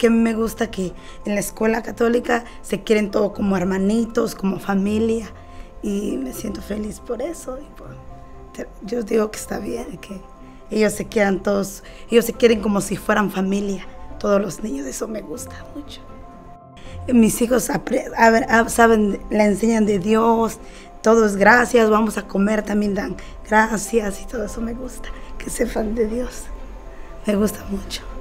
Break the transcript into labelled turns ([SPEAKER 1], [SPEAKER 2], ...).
[SPEAKER 1] que me gusta que en la escuela católica se quieren todos como hermanitos, como familia, y me siento feliz por eso. Yo digo que está bien, que ellos se quieran todos, ellos se quieren como si fueran familia, todos los niños, eso me gusta mucho. Mis hijos saben, le enseñan de Dios, todo es gracias, vamos a comer, también dan gracias y todo eso me gusta, que sepan de Dios, me gusta mucho.